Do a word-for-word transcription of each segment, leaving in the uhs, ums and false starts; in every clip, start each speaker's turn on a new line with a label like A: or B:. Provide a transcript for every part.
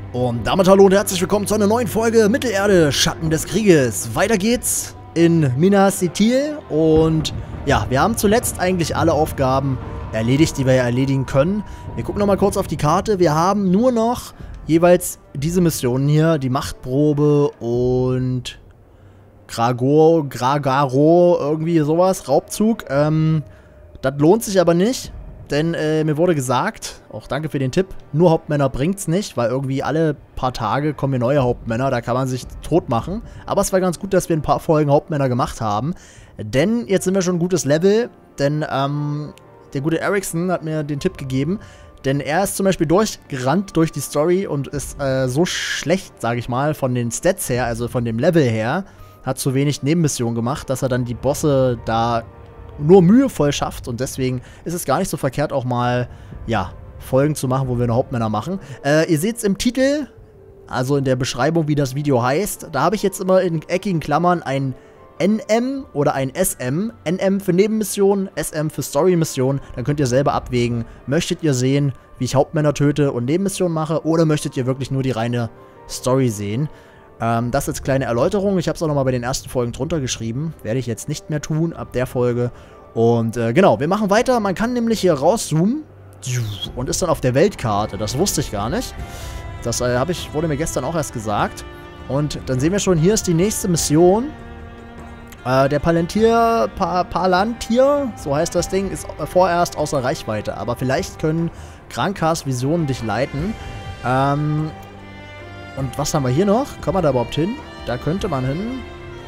A: Und damit hallo und herzlich willkommen zu einer neuen Folge Mittelerde, Schatten des Krieges. Weiter geht's in Minas Ithil und ja, wir haben zuletzt eigentlich alle Aufgaben erledigt, die wir ja erledigen können. Wir gucken nochmal kurz auf die Karte. Wir haben nur noch jeweils diese Missionen hier, die Machtprobe und Gragor, Gragaro, irgendwie sowas, Raubzug. Ähm, das lohnt sich aber nicht. Denn äh, mir wurde gesagt, auch danke für den Tipp, nur Hauptmänner bringt's nicht, weil irgendwie alle paar Tage kommen hier neue Hauptmänner, da kann man sich tot machen. Aber es war ganz gut, dass wir ein paar Folgen Hauptmänner gemacht haben. Denn jetzt sind wir schon ein gutes Level, denn ähm, der gute Ericsson hat mir den Tipp gegeben. Denn er ist zum Beispiel durchgerannt durch die Story und ist äh, so schlecht, sage ich mal, von den Stats her, also von dem Level her, hat zu wenig Nebenmissionen gemacht, dass er dann die Bosse da nur mühevoll schafft und deswegen ist es gar nicht so verkehrt, auch mal, ja, Folgen zu machen, wo wir eine Hauptmänner machen. Äh, ihr seht es im Titel, also in der Beschreibung, wie das Video heißt. Da habe ich jetzt immer in eckigen Klammern ein N M oder ein S M. N M für Nebenmissionen, S M für Story-Missionen. Dann könnt ihr selber abwägen, möchtet ihr sehen, wie ich Hauptmänner töte und Nebenmissionen mache, oder möchtet ihr wirklich nur die reine Story sehen? Ähm, das als kleine Erläuterung. Ich habe es auch nochmal bei den ersten Folgen drunter geschrieben. Werde ich jetzt nicht mehr tun ab der Folge. Und äh, genau, wir machen weiter. Man kann nämlich hier rauszoomen und ist dann auf der Weltkarte. Das wusste ich gar nicht. Das äh, habe ich, wurde mir gestern auch erst gesagt. Und dann sehen wir schon, hier ist die nächste Mission. Äh, der Palantir, pa Palantir, so heißt das Ding, ist vorerst außer Reichweite. Aber vielleicht können Krankas Visionen dich leiten. Ähm... Und was haben wir hier noch? Kommen wir da überhaupt hin? Da könnte man hin.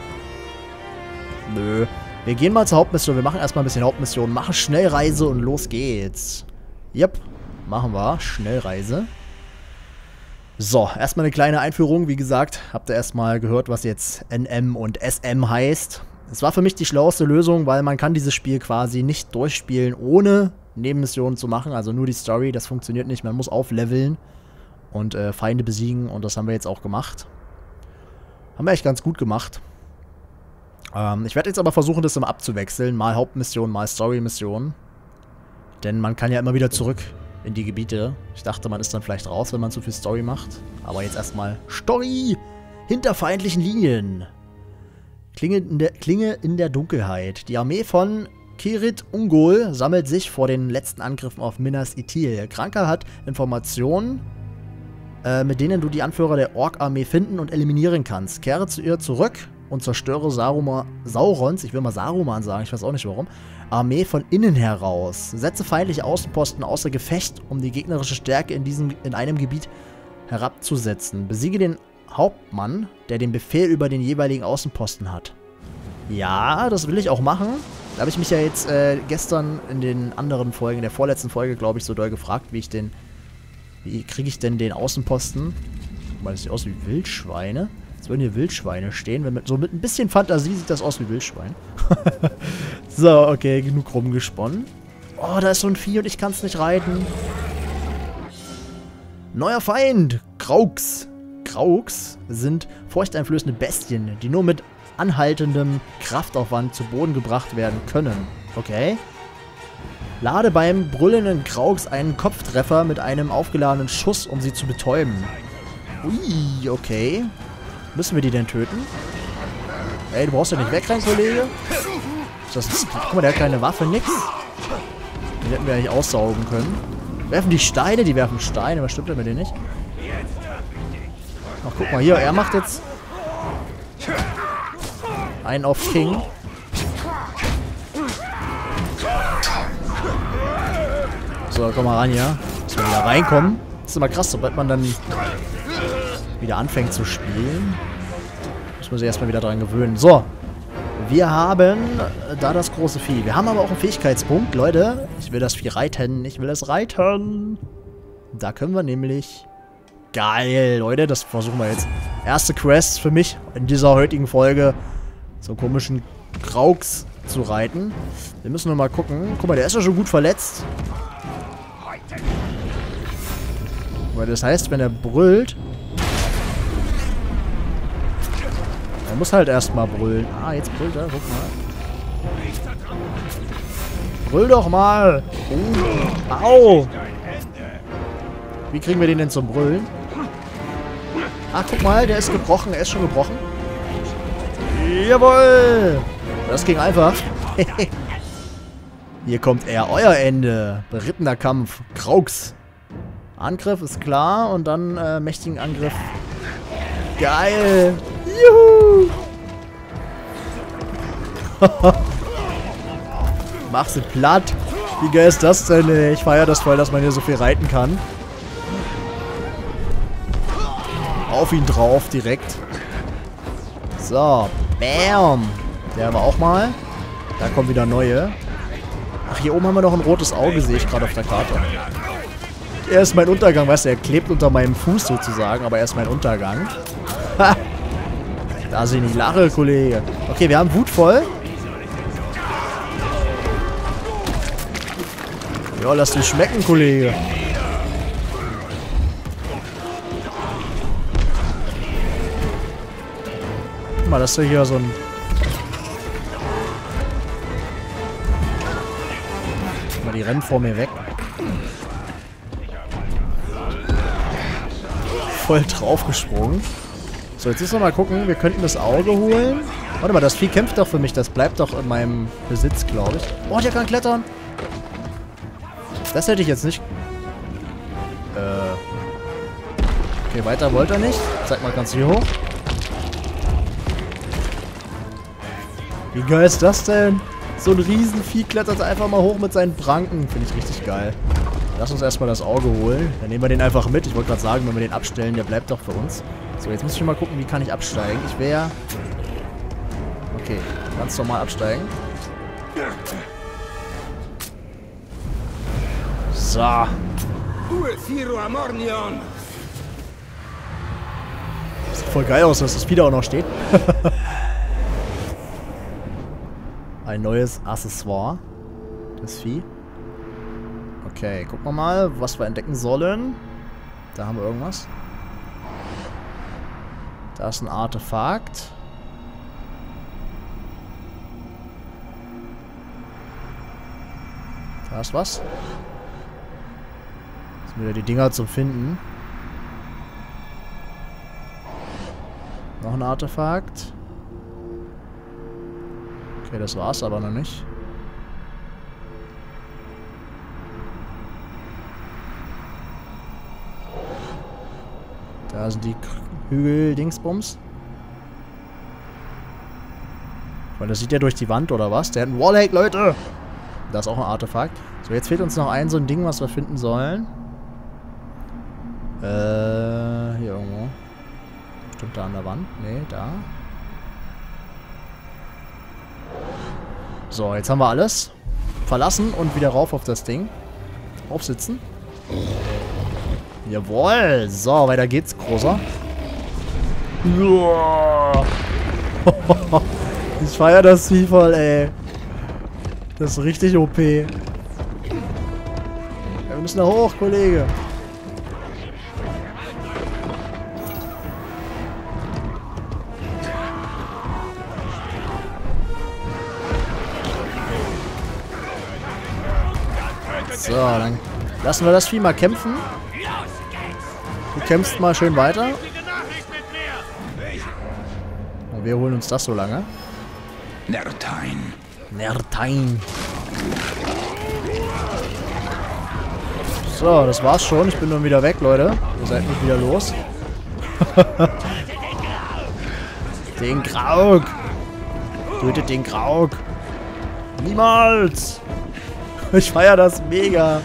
A: Nö. Wir gehen mal zur Hauptmission. Wir machen erstmal ein bisschen Hauptmission. Machen Schnellreise und los geht's. Yep. Machen wir. Schnellreise. So, erstmal eine kleine Einführung. Wie gesagt, habt ihr erstmal gehört, was jetzt N M und S M heißt. Es war für mich die schlauste Lösung, weil man kann dieses Spiel quasi nicht durchspielen, ohne Nebenmissionen zu machen. Also nur die Story, das funktioniert nicht. Man muss aufleveln und äh, Feinde besiegen, und das haben wir jetzt auch gemacht. Haben wir echt ganz gut gemacht. Ähm, ich werde jetzt aber versuchen, das immer abzuwechseln. Mal Hauptmission, mal Story-Mission. Denn man kann ja immer wieder zurück in die Gebiete. Ich dachte, man ist dann vielleicht raus, wenn man zu viel Story macht. Aber jetzt erstmal Story! Hinter feindlichen Linien. Klinge in der, Klinge in der Dunkelheit. Die Armee von Kirit Ungol sammelt sich vor den letzten Angriffen auf Minas Ithil. Kranka hat Informationen, mit denen du die Anführer der Ork-Armee finden und eliminieren kannst. Kehre zu ihr zurück und zerstöre Saruma, Saurons, ich will mal Saruman sagen, ich weiß auch nicht warum, Armee von innen heraus. Setze feindliche Außenposten außer Gefecht, um die gegnerische Stärke in, diesem, in einem Gebiet herabzusetzen. Besiege den Hauptmann, der den Befehl über den jeweiligen Außenposten hat. Ja, das will ich auch machen. Da habe ich mich ja jetzt äh, gestern in den anderen Folgen, in der vorletzten Folge, glaube ich, so doll gefragt, wie ich den Wie kriege ich denn den Außenposten? Guck mal, das sieht aus wie Wildschweine. Jetzt würden hier Wildschweine stehen. Wenn mit, so mit ein bisschen Fantasie sieht das aus wie Wildschwein. So, okay, genug rumgesponnen. Oh, da ist so ein Vieh und ich kann es nicht reiten. Neuer Feind! Krauks. Krauks sind furchteinflößende Bestien, die nur mit anhaltendem Kraftaufwand zu Boden gebracht werden können. Okay. Lade beim brüllenden Krauks einen Kopftreffer mit einem aufgeladenen Schuss, um sie zu betäuben. Ui, okay. Müssen wir die denn töten? Ey, du brauchst ja nicht wegrennen, Kollege. Ist das ein... Guck mal, der hat keine Waffe, nix. Den hätten wir eigentlich aussaugen können. Werfen die Steine? Die werfen Steine. Was stimmt denn mit denen nicht? Ach, guck mal hier. Er macht jetzt einen auf King. So, komm mal ran, ja. Müssen wir wieder reinkommen. Das ist immer krass, sobald man dann wieder anfängt zu spielen. Muss man sich erstmal wieder dran gewöhnen. So. Wir haben da das große Vieh. Wir haben aber auch einen Fähigkeitspunkt, Leute. Ich will das Vieh reiten. Ich will es reiten. Da können wir nämlich... Geil, Leute. Das versuchen wir jetzt. Erste Quest für mich in dieser heutigen Folge. So einen komischen Krauks zu reiten. Wir müssen nur mal gucken. Guck mal, der ist ja schon gut verletzt. Weil das heißt, wenn er brüllt... Er muss halt erstmal brüllen. Ah, jetzt brüllt er. Guck mal. Brüll doch mal. Oh. Au. Wie kriegen wir den denn zum Brüllen? Ach, guck mal, der ist gebrochen. Er ist schon gebrochen. Jawohl! Das ging einfach. Hier kommt er, euer Ende. Berittener Kampf. Krauks. Angriff ist klar und dann äh, mächtigen Angriff. Geil! Juhu! Mach sie platt. Wie geil ist das denn, ey? Ich feiere das voll, dass man hier so viel reiten kann. Auf ihn drauf, direkt. So, bam. Der war auch mal. Da kommen wieder neue. Ach, hier oben haben wir noch ein rotes Auge, sehe ich gerade auf der Karte. Er ist mein Untergang, weißt du, er klebt unter meinem Fuß sozusagen, aber er ist mein Untergang. Ha! Da sind die Lache, Kollege. Okay, wir haben Wut voll. Ja, lass dich schmecken, Kollege. Guck mal, das ist ja hier so ein... Guck mal, die rennen vor mir weg. Voll draufgesprungen. So, jetzt müssen wir mal gucken. Wir könnten das Auge holen. Warte mal, das Vieh kämpft doch für mich. Das bleibt doch in meinem Besitz, glaube ich. Oh, der kann klettern. Das hätte ich jetzt nicht... Äh... Okay, weiter wollte er nicht. Zeig mal ganz hier hoch. Wie geil ist das denn? So ein Riesenvieh klettert einfach mal hoch mit seinen Pranken. Finde ich richtig geil. Lass uns erstmal das Auge holen. Dann nehmen wir den einfach mit. Ich wollte gerade sagen, wenn wir den abstellen, der bleibt doch für uns. So, jetzt muss ich mal gucken, wie kann ich absteigen. Ich wäre... Okay, ganz normal absteigen. So. Sieht voll geil aus, dass das Vieh da auch noch steht. Ein neues Accessoire. Das Vieh. Okay, gucken wir mal, was wir entdecken sollen. Da haben wir irgendwas. Da ist ein Artefakt. Da ist was. Das sind wieder die Dinger zum Finden. Noch ein Artefakt. Okay, das war's aber noch nicht. Da sind die Hügel-Dingsbums. Weil das sieht ja durch die Wand, oder was? Der hat einen Wallhack, Leute! Da ist auch ein Artefakt. So, jetzt fehlt uns noch ein so ein Ding, was wir finden sollen. Äh, hier irgendwo. Bestimmt da an der Wand. Nee, da. So, jetzt haben wir alles. Verlassen und wieder rauf auf das Ding. Aufsitzen. Jawohl. So, weiter geht's, Großer. Ich feiere das Vieh voll, ey. Das ist richtig O P. Wir müssen da hoch, Kollege. So, dann lassen wir das Vieh mal kämpfen. Du kämpfst mal schön weiter. Und wir holen uns das so lange.
B: Nertein.
A: Nertein. So, das war's schon. Ich bin nun wieder weg, Leute. Ihr seid nicht wieder los. Den Graug. Tötet den Graug. Niemals. Ich feiere das mega.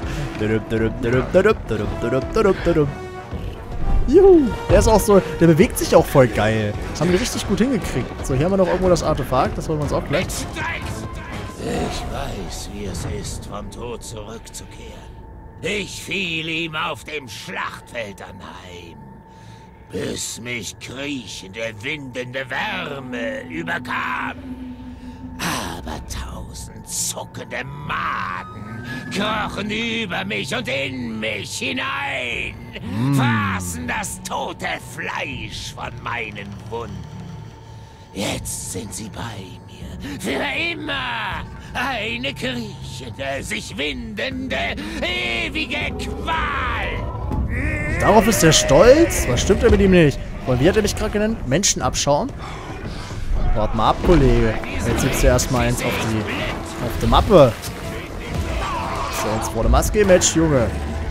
A: Juhu. Der ist auch so, der bewegt sich auch voll geil. Das haben wir richtig gut hingekriegt. So, hier haben wir noch irgendwo das Artefakt. Das wollen wir uns auch gleich.
C: Ich weiß, wie es ist, vom Tod zurückzukehren. Ich fiel ihm auf dem Schlachtfeld anheim, bis mich kriechende, windende Wärme überkam. Aber tausend zuckende Maden krochen über mich und in mich hinein, mm. fraßen das tote Fleisch von meinen Wunden. Jetzt sind sie bei mir, für immer. Eine kriechende, sich windende, ewige Qual.
A: Darauf ist er stolz? Was stimmt denn mit ihm nicht? Und wie hat er mich gerade genannt? Menschenabschaum? Warte mal ab, Kollege. Jetzt gibt's ja erstmal eins auf die, auf die Mappe. So, jetzt vor der Maske-Match, Junge.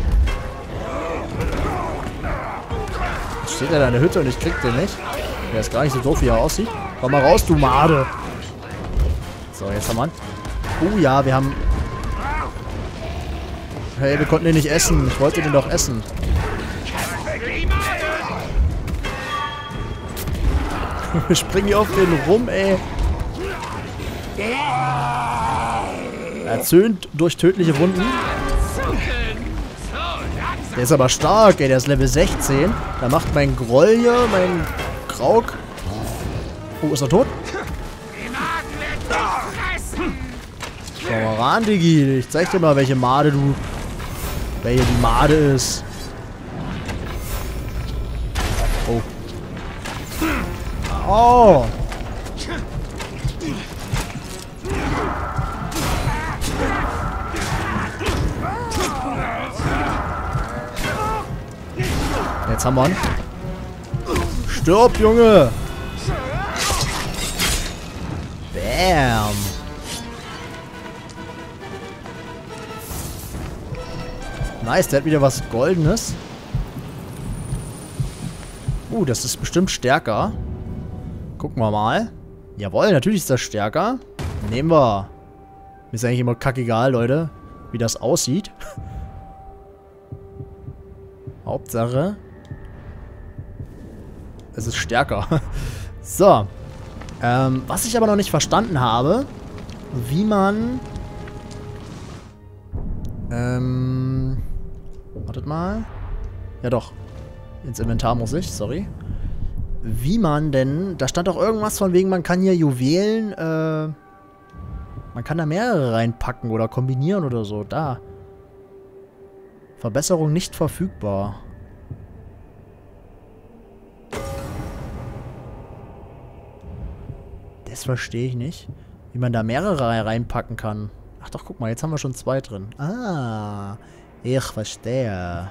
A: Jetzt steht er da in der Hütte und ich krieg den nicht. Der ist gar nicht so doof, wie er aussieht. Komm mal raus, du Made. So, jetzt haben wir ihn. Oh ja, wir haben... Hey, wir konnten den nicht essen. Ich wollte den doch essen. Wir springen hier auf den rum, ey. Erzöhnt durch tödliche Wunden. Der ist aber stark, ey. Der ist Level sechzehn. Da macht mein Groll hier, mein Krauk. Oh, ist er tot? Schau mal ran, Digi. Ich zeig dir mal, welche Made du... Welche die Made ist. Oh. Oh. Jetzt haben wir ihn. Stirb, Junge. Bam. Nice, der hat wieder was Goldenes. Uh, das ist bestimmt stärker. Gucken wir mal. Jawohl, natürlich ist das stärker. Nehmen wir. Mir ist eigentlich immer kackegal, Leute, wie das aussieht. Hauptsache, es ist stärker. So. Ähm, was ich aber noch nicht verstanden habe, wie man... Ähm... Wartet mal. Ja doch. Ins Inventar muss ich, sorry. Wie man denn... Da stand doch irgendwas von wegen, man kann hier Juwelen, äh... Man kann da mehrere reinpacken oder kombinieren oder so. Da. Verbesserung nicht verfügbar. Das verstehe ich nicht. Wie man da mehrere reinpacken kann. Ach doch, guck mal, jetzt haben wir schon zwei drin. Ah, ich verstehe.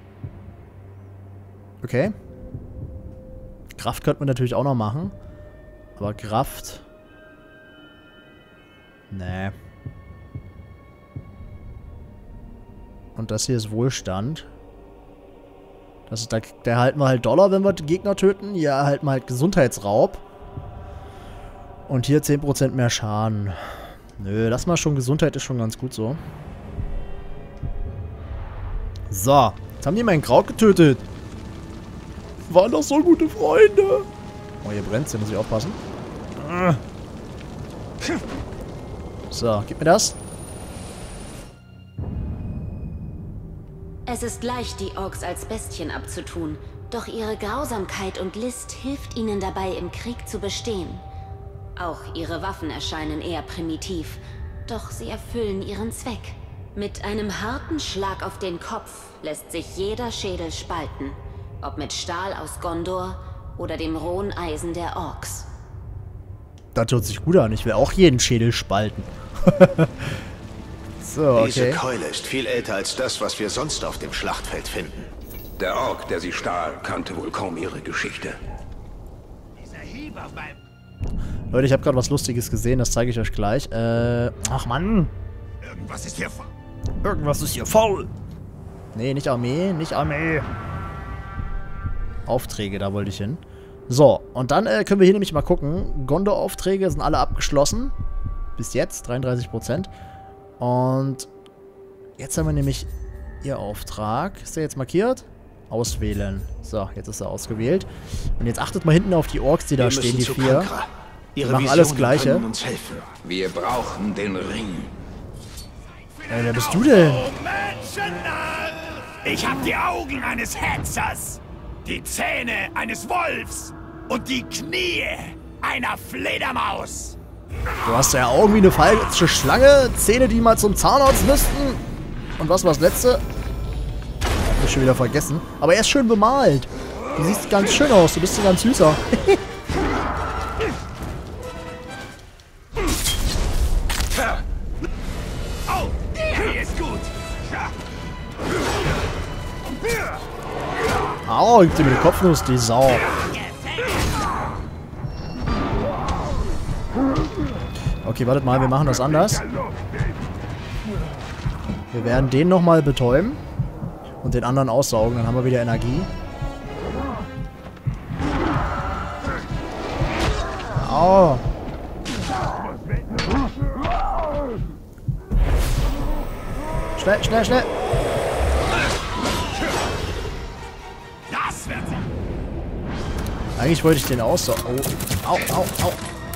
A: Okay. Kraft könnte man natürlich auch noch machen. Aber Kraft... Nee. Und das hier ist Wohlstand. Das ist, da, da erhalten wir halt Dollar, wenn wir Gegner töten. Hier erhalten wir halt Gesundheitsraub. Und hier zehn Prozent mehr Schaden. Nö, lass mal schon. Gesundheit ist schon ganz gut so. So. Jetzt haben die meinen Kraut getötet. Waren doch so gute Freunde. Oh, hier brennt's. Hier muss ich aufpassen. So, gib mir das.
D: Es ist leicht, die Orks als Bestien abzutun. Doch ihre Grausamkeit und List hilft ihnen dabei, im Krieg zu bestehen. Auch ihre Waffen erscheinen eher primitiv, doch sie erfüllen ihren Zweck. Mit einem harten Schlag auf den Kopf lässt sich jeder Schädel spalten, ob mit Stahl aus Gondor oder dem rohen Eisen der Orks.
A: Das hört sich gut an, ich will auch jeden Schädel spalten. So, okay.
E: Diese Keule ist viel älter als das, was wir sonst auf dem Schlachtfeld finden.
B: Der Ork, der sie stahl, kannte wohl kaum ihre Geschichte.
C: Dieser Hieb auf meinem...
A: Leute, ich habe gerade was Lustiges gesehen, das zeige ich euch gleich. Äh, ach Mann.
C: Irgendwas ist hier faul.
A: Irgendwas ist hier faul. Nee, nicht Armee, nicht Armee. Aufträge, da wollte ich hin. So, und dann äh, können wir hier nämlich mal gucken. Gondor-Aufträge sind alle abgeschlossen. Bis jetzt, dreiunddreißig Prozent. Und jetzt haben wir nämlich ihr Auftrag. Ist der jetzt markiert? Auswählen. So, jetzt ist er ausgewählt. Und jetzt achtet mal hinten auf die Orks, die da stehen, die vier. Die machen alles Gleiche.
E: Uns helfen.
B: Wir brauchen den Ring.
A: Ey, wer bist du denn?
C: Menschennarr! Ich hab die Augen eines Hetzers, die Zähne eines Wolfs und die Knie einer Fledermaus.
A: Du hast ja Augen wie eine falsche Schlange, Zähne, die mal zum Zahnarzt müssten. Und was war das letzte? Hab ich schon wieder vergessen. Aber er ist schön bemalt. Du siehst ganz schön aus, du bist ein ganz süßer.
C: Oh, der hier ist gut.
A: Au, gibt dir mit dem Kopfnuss, die Sau.
C: Ja,
A: Okay, wartet mal, wir machen das anders. Wir werden den nochmal betäuben. Und den anderen aussaugen, dann haben wir wieder Energie. Au. Schnell, schnell, schnell.
C: Das wird sie.
A: Eigentlich wollte ich den aussaugen. Oh. Au, au, au.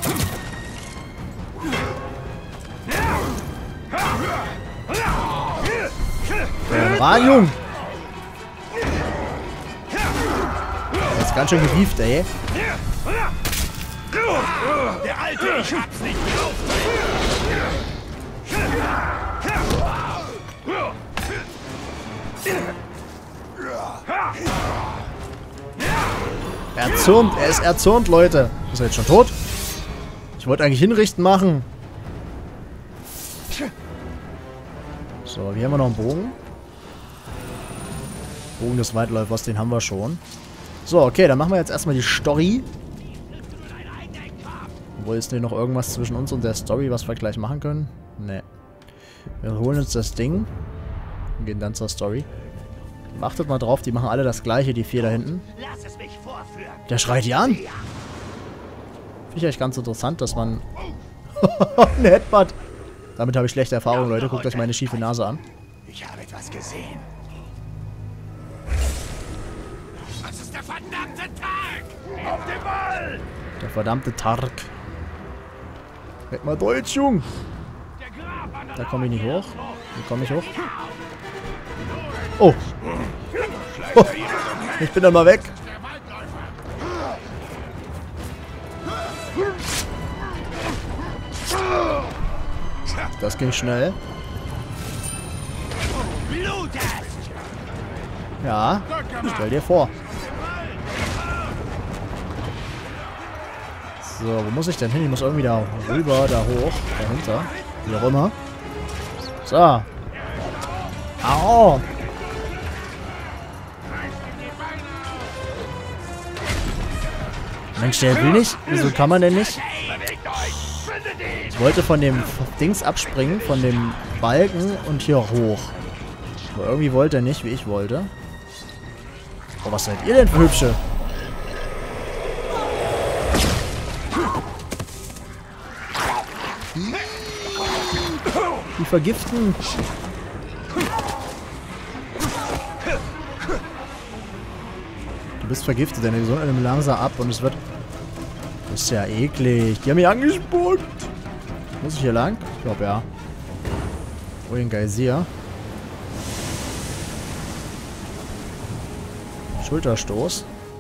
A: Der Radium. Der ist ganz schön gewieft, ey.
C: Der Alte, ich hab's nicht drauf.
A: Erzürnt, er ist erzürnt, Leute. Ist er jetzt schon tot? Ich wollte eigentlich hinrichten machen. So, hier haben wir noch einen Bogen. Bogen des Weitläufers, den haben wir schon. So, okay, dann machen wir jetzt erstmal die Story. Wo ist denn noch irgendwas zwischen uns und der Story, was wir gleich machen können? Ne. Wir holen uns das Ding und gehen dann zur Story. Achtet mal drauf, die machen alle das gleiche, die vier da hinten. Der schreit die an. Finde ich echt ganz interessant, dass man... Ein Headbutt. Damit habe ich schlechte Erfahrungen, Leute. Guckt euch meine schiefe Nase an.
C: Ich habe etwas gesehen. Das ist der verdammte Tag! Auf den Ball!
A: Der verdammte Tark. Red mal Deutsch, Jung. Da komme ich nicht hoch. Wie komme ich hoch? Oh. Oh. Ich bin dann mal weg. Das ging schnell. Ja, stell dir vor. So, wo muss ich denn hin? Ich muss irgendwie da rüber, da hoch, dahinter. Wie auch immer. So. Au! Mensch, der will nicht. Wieso kann man denn nicht? Ich wollte von dem Dings abspringen, von dem Balken und hier hoch. Aber irgendwie wollte er nicht, wie ich wollte. Oh, was seid ihr denn für Hübsche? Die vergiften. Du bist vergiftet, deine Gesundheit nimmt langsam ab und es wird... Das ist ja eklig. Die haben mich angespuckt. Muss ich hier lang? Ich glaube ja. Oh, den Geysir. Schulterstoß.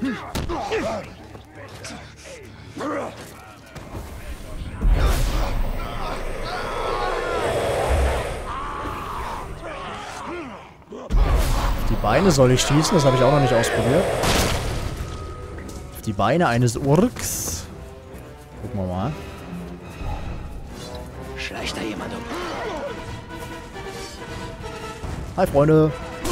A: Die Beine soll ich schießen, das habe ich auch noch nicht ausprobiert. Auf die Beine eines Urks. Gucken wir mal.
C: Schleicht da jemand um?
A: Hi, Freunde.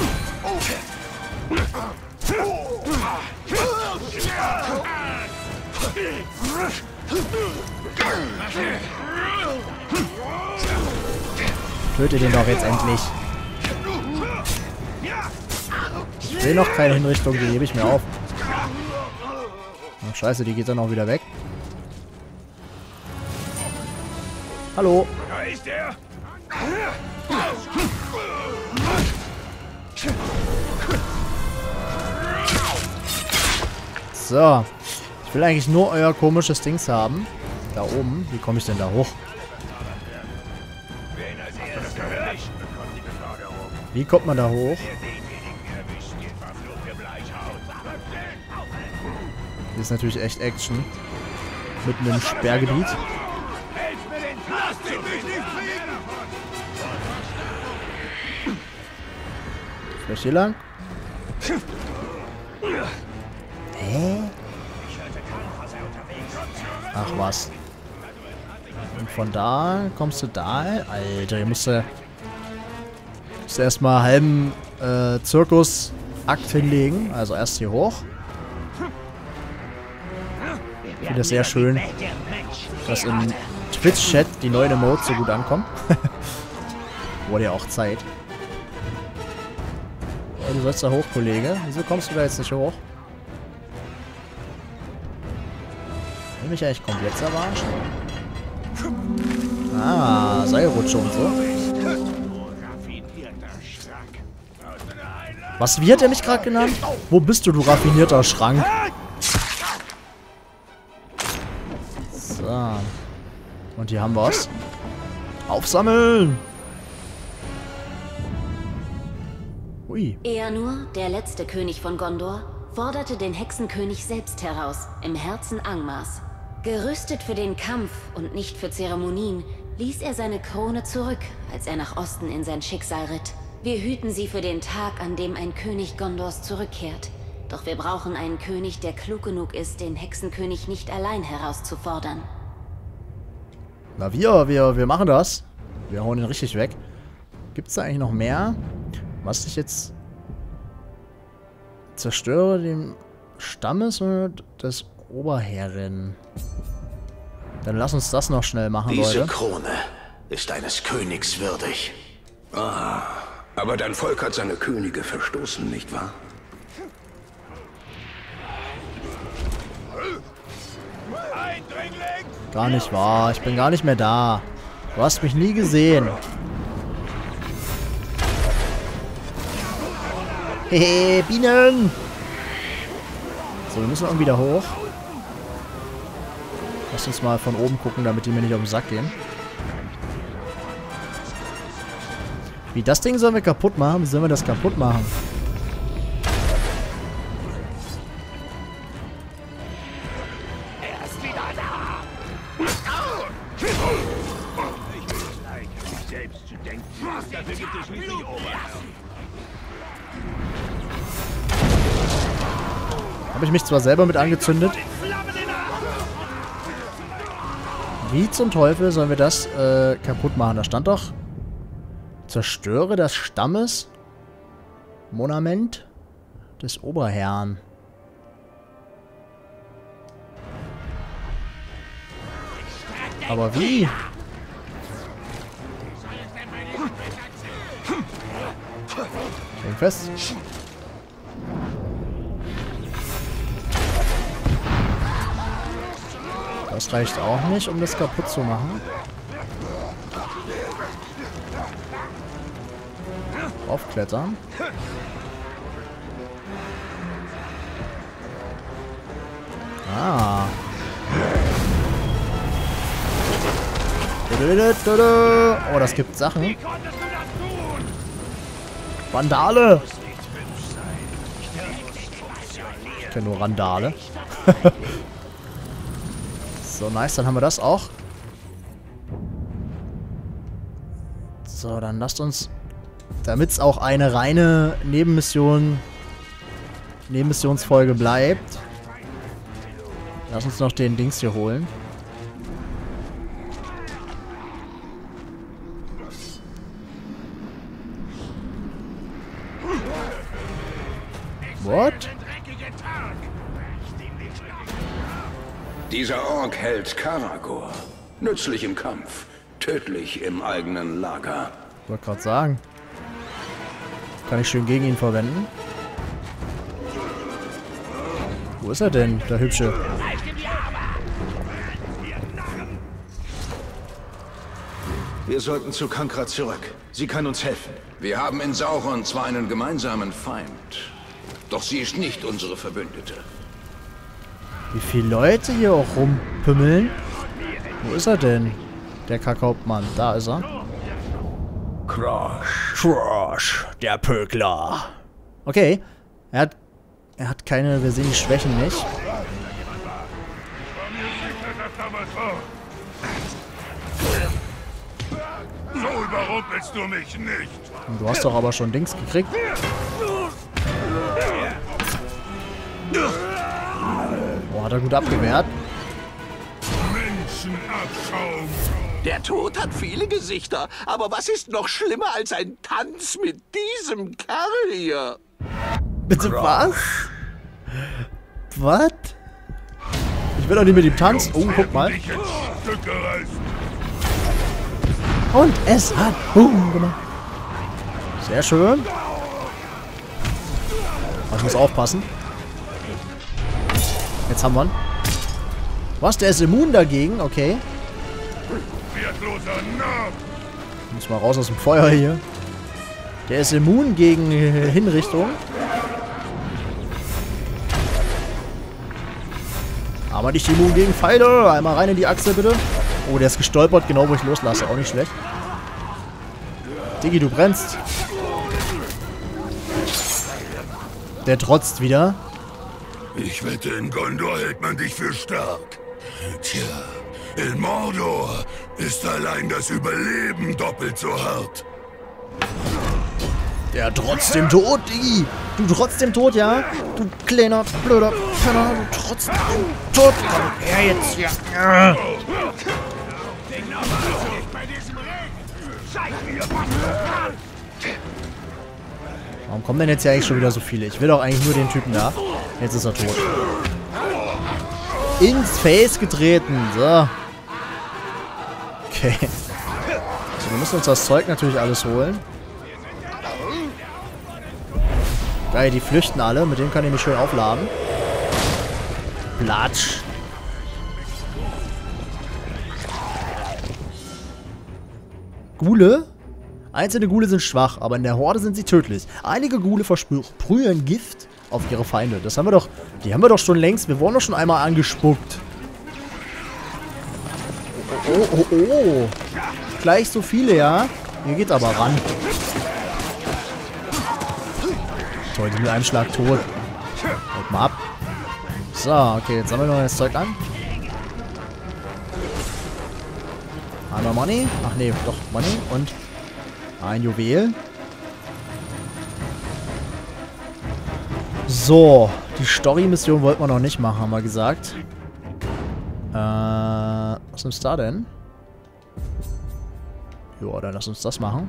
A: Tötet den doch jetzt endlich. Ich will noch keine Hinrichtung, die hebe ich mir auf. Oh, scheiße, die geht dann auch wieder weg. Hallo.
C: Da ist er.
A: So. Ich will eigentlich nur euer komisches Dings haben. Da oben. Wie komme ich denn da hoch? Wie kommt man da hoch? Hier ist natürlich echt Action. Mitten im Sperrgebiet. Vielleicht hier lang? Hä? Ach was. Und von da kommst du da? Alter, hier musst du, musst du erstmal einen halben äh, Zirkusakt hinlegen. Also erst hier hoch. Ich finde es sehr schön, dass in Twitch-Chat die neuen Emotes so gut ankommen. Wurde ja auch Zeit. Oh, du sollst da hoch, Kollege. Wieso kommst du da jetzt nicht hoch? Will mich eigentlich komplett zerwarschen? Ah, Seilrutsche und so. Was, wie hat er mich gerade genannt? Wo bist du, du raffinierter Schrank? So. Und hier haben wir's. Aufsammeln! Ui.
D: Eanur, der letzte König von Gondor, forderte den Hexenkönig selbst heraus, im Herzen Angmars. Gerüstet für den Kampf und nicht für Zeremonien, ließ er seine Krone zurück, als er nach Osten in sein Schicksal ritt. Wir hüten sie für den Tag, an dem ein König Gondors zurückkehrt. Doch wir brauchen einen König, der klug genug ist, den Hexenkönig nicht allein herauszufordern.
A: Na wir, wir, wir machen das. Wir hauen ihn richtig weg. Gibt's da eigentlich noch mehr? Was ich jetzt zerstöre den Stammes des Oberherren. Dann lass uns das noch schnell machen,
E: Diese
A: Leute.
E: Krone ist eines Königs würdig.
B: Ah, aber dein Volk hat seine Könige verstoßen, nicht wahr?
A: Gar nicht wahr. Ich bin gar nicht mehr da. Du hast mich nie gesehen. Hehe, Bienen! So, wir müssen irgendwie da hoch. Lass uns mal von oben gucken, damit die mir nicht auf den Sack gehen. Wie, das Ding sollen wir kaputt machen? Wie sollen wir das kaputt machen?
C: Er ist wieder da! Ich bin es leid, an mich selbst zu denken. Dafür gibt es schließlich Oberherren.
A: Habe ich mich zwar selber mit angezündet. Wie zum Teufel sollen wir das äh, kaputt machen? Da stand doch: Zerstöre das Stammes Monument des Oberherrn. Aber wie? Häng fest. Das reicht auch nicht, um das kaputt zu machen. Aufklettern. Ah. Oh, das gibt Sachen. Vandale. Ich kenne nur Randale. So, nice, dann haben wir das auch. So, dann lasst uns, damit es auch eine reine Nebenmission, Nebenmissionsfolge bleibt, lass uns noch den Dings hier holen. What?
B: Dieser Ork hält Karagor. Nützlich im Kampf, tödlich im eigenen Lager.
A: Ich wollte gerade sagen. Kann ich schön gegen ihn verwenden. Wo ist er denn, der Hübsche?
E: Wir sollten zu Kankra zurück. Sie kann uns helfen.
B: Wir haben in Sauron zwar einen gemeinsamen Feind, doch sie ist nicht unsere Verbündete.
A: Wie viele Leute hier auch rumpümmeln. Wo ist er denn? Der Kackhauptmann. Da ist er.
B: Krosh.
A: Krosh, der Pökler. Okay. Er hat, er hat keine, wir sehen die Schwächen nicht.
C: So überrumpelst du mich nicht.
A: Und du hast doch aber schon Dings gekriegt. Boah, hat er gut abgewehrt.
C: Menschenabschaum.
F: Der Tod hat viele Gesichter, aber was ist noch schlimmer als ein Tanz mit diesem Kerl hier?
A: Bitte was? Was? Ich will doch nicht mit ihm tanzen. Oh, guck mal.
C: Dich in Stücke reißen.
A: Und es hat Boom gemacht. Sehr schön. Aber ich muss aufpassen. Jetzt haben wir ihn. Was? Der ist immun dagegen? Okay. Ich muss mal raus aus dem Feuer hier. Der ist immun gegen äh, Hinrichtung. Aber nicht immun gegen Pfeile. Einmal rein in die Achse, bitte. Oh, der ist gestolpert, genau wo ich loslasse. Auch nicht schlecht. Diggi, du brennst. Der trotzt wieder.
G: Ich wette, in Gondor hält man dich für stark. Tja, in Mordor ist allein das Überleben doppelt so hart.
A: Der trotzdem tot, Diggi. Du trotzdem tot, ja? Du kleiner, blöder Penner. Du trotzdem tot. Komm her jetzt hier. Ja. Warum kommen denn jetzt hier eigentlich schon wieder so viele? Ich will doch eigentlich nur den Typen da. Jetzt ist er tot. Ins Face getreten. So. Okay. So, wir müssen uns das Zeug natürlich alles holen. Geil, die flüchten alle. Mit dem kann ich mich schön aufladen. Platsch. Ghule? Einzelne Ghule sind schwach, aber in der Horde sind sie tödlich. Einige Ghule versprühen Gift auf ihre Feinde. Das haben wir doch... Die haben wir doch schon längst... Wir wurden doch schon einmal angespuckt. Oh, oh, oh, oh. Gleich so viele, ja? Hier geht aber ran. Toll, die mit einem Schlag tot. Holt mal ab. So, okay, jetzt sammeln wir noch das Zeug an. Einmal Money. Ach nee, doch, Money. Und ein Juwel. So, die Story-Mission wollten wir noch nicht machen, haben wir gesagt. Äh, was ist da denn? Jo, dann lass uns das machen.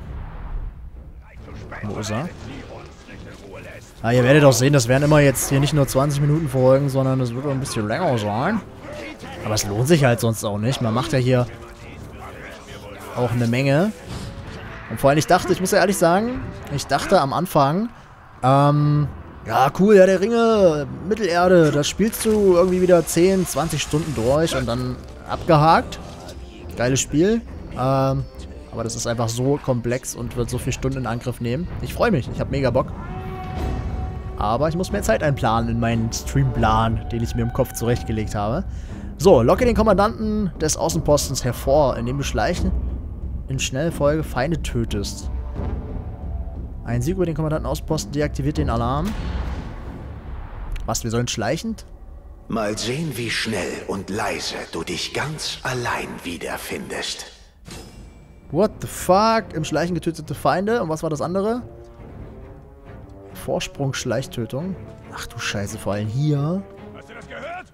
A: Wo ist er? Ah, ihr werdet auch sehen, das werden immer jetzt hier nicht nur zwanzig Minuten Folgen, sondern das wird auch ein bisschen länger sein. Aber es lohnt sich halt sonst auch nicht. Man macht ja hier auch eine Menge. Und vor allem, ich dachte, ich muss ja ehrlich sagen, ich dachte am Anfang, ähm, ja cool, ja der Ringe, Mittelerde, das spielst du irgendwie wieder zehn, zwanzig Stunden durch und dann abgehakt. Geiles Spiel. Ähm, aber das ist einfach so komplex und wird so viele Stunden in Angriff nehmen. Ich freue mich, ich habe mega Bock. Aber ich muss mehr Zeit einplanen in meinen Streamplan, den ich mir im Kopf zurechtgelegt habe. So, locke den Kommandanten des Außenpostens hervor, indem du schleichen in Schnellfolge Feinde tötest. Ein Sieg über den Kommandanten Außenposten deaktiviert den Alarm. Was, wir sollen schleichend?
F: Mal sehen, wie schnell und leise du dich ganz allein wiederfindest.
A: What the fuck? Im Schleichen getötete Feinde. Und was war das andere? Vorsprung, Schleichtötung. Ach du Scheiße, vor allem hier.
C: Hast du das gehört?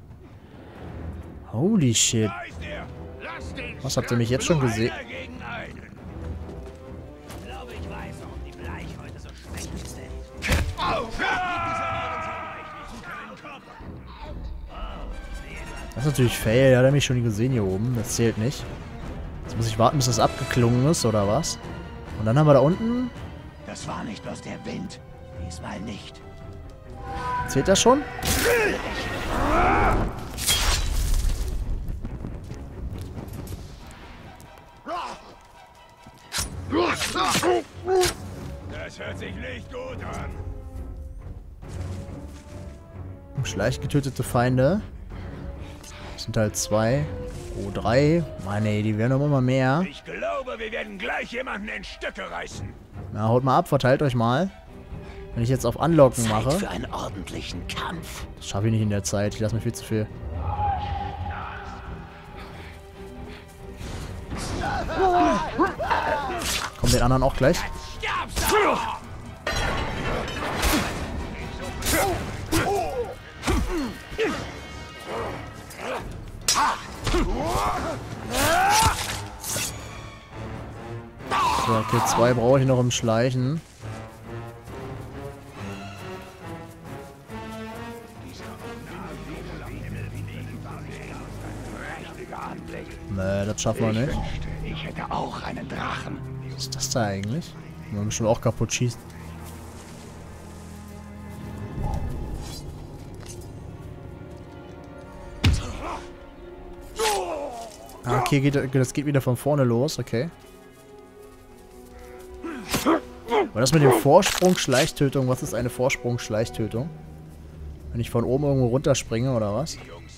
A: Holy shit. Was, habt ihr mich jetzt schon gesehen? Das ist natürlich fail, der hat er mich schon gesehen hier oben. Das zählt nicht. Jetzt muss ich warten, bis das abgeklungen ist, oder was? Und dann haben wir da unten...
C: Das war nicht bloß der Wind. Diesmal nicht.
A: Zählt das schon?
C: Das hört sich nicht gut an.
A: Im Schleich getötete Feinde. Das sind halt zwei. Oh, drei. Mann ey, die werden doch immer mehr.
C: Ich glaube, wir werden gleich jemanden in Stücke reißen.
A: Na, haut mal ab, verteilt euch mal. Wenn ich jetzt auf Anlocken
F: Zeit
A: mache.
F: für einen ordentlichen Kampf.
A: Das schaffe ich nicht in der Zeit. Ich lasse mir viel zu viel. Kommen den anderen auch gleich. So, okay, zwei brauche ich noch im Schleichen. Nee, das schaffen wir nicht.
C: Ich hätte auch einen Drachen.
A: Was ist das da eigentlich? Man muss schon auch kaputt schießen. Ah, okay, geht, das geht wieder von vorne los, okay. War das mit dem Vorsprung Schleichtötung? Was ist eine Vorsprung Schleichtötung? Wenn ich von oben irgendwo runterspringe oder was?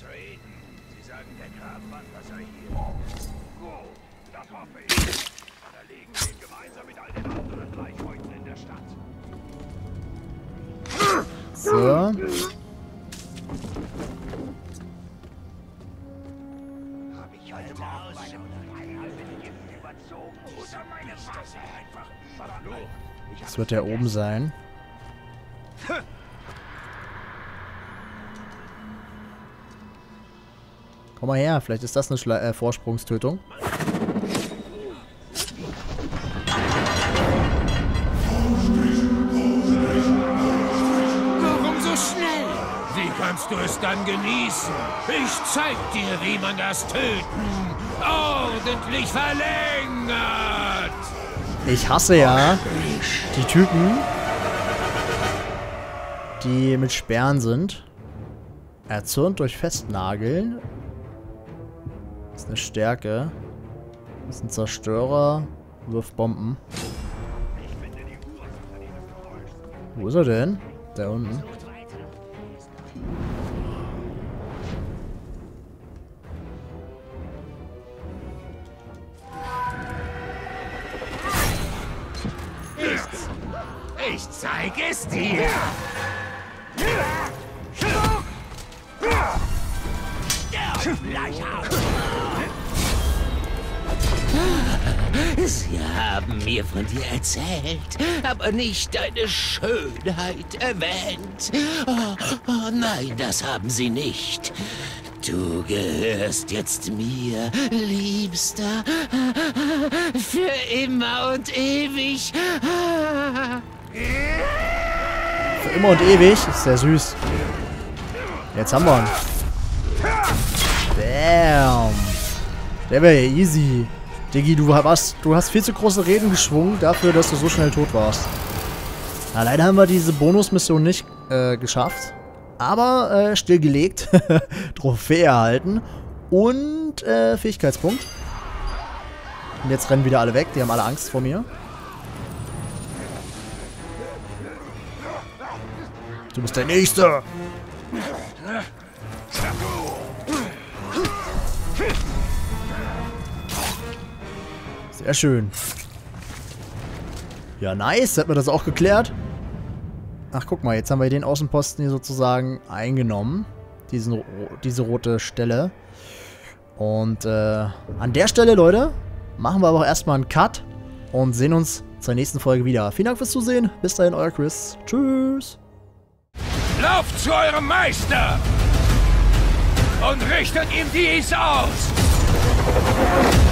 A: So. Das wird ja oben sein. Komm mal her, vielleicht ist das eine Schle äh, Vorsprungstötung.
H: Warum so schnell? Wie kannst du es dann genießen? Ich zeig dir, wie man das Töten ordentlich verlängert.
A: Ich hasse ja die Typen, die mit Sperren sind. Erzürnt durch Festnageln. Das ist eine Stärke. Das ist ein Zerstörer. Wirft Bomben. Wo ist er denn? Da unten.
H: Ich zeig es dir. Sie haben mir von dir erzählt, aber nicht deine Schönheit erwähnt. Oh, oh nein, das haben sie nicht. Du gehörst jetzt mir, Liebster, für immer und ewig.
A: Für immer und ewig? Ist sehr süß. Jetzt haben wir ihn. Bam. Der wäre ja easy. Diggi, du hast, du hast viel zu große Reden geschwungen dafür, dass du so schnell tot warst. Na, leider haben wir diese Bonusmission nicht äh, geschafft. Aber äh, stillgelegt. Trophäe erhalten. Und äh, Fähigkeitspunkt. Und jetzt rennen wieder alle weg. Die haben alle Angst vor mir. Du bist der Nächste. Sehr schön. Ja, nice. Hat man das auch geklärt? Ach, guck mal. Jetzt haben wir den Außenposten hier sozusagen eingenommen. Diesen, diese rote Stelle. Und äh, an der Stelle, Leute, machen wir aber auch erstmal einen Cut und sehen uns zur nächsten Folge wieder. Vielen Dank fürs Zusehen. Bis dahin, euer Chris. Tschüss.
H: Lauft zu eurem Meister und richtet ihm dies aus.